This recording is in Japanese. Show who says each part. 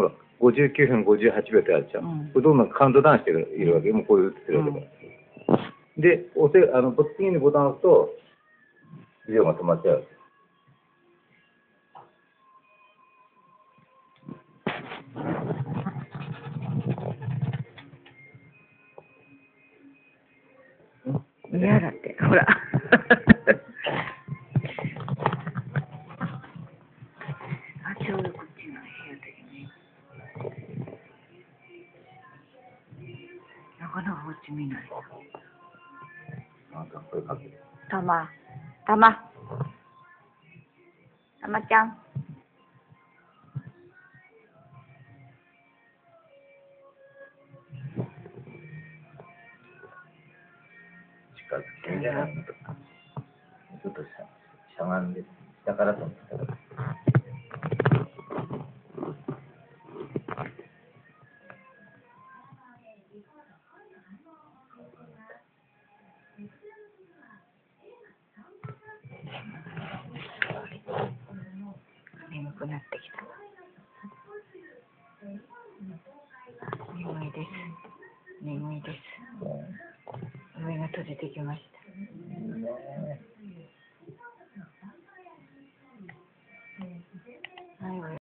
Speaker 1: ほら、59分58秒ってあるじゃん。これどんどんカウントダウンしているわけ。もうこういう映ってるわけだから。で、次にボタンを押すと、ビデオが止まっちゃう。
Speaker 2: 嫌だって、ほら。あ、ちょうどこっちの部屋的に。なかなかこっち見ない。
Speaker 1: なんかこれかける。
Speaker 2: たまちゃん。
Speaker 1: 近づけるじゃないのとか。ちょっとしゃがんで、下からと思ったら。
Speaker 2: 眠くなってきた。眠いです。目が閉じてきました。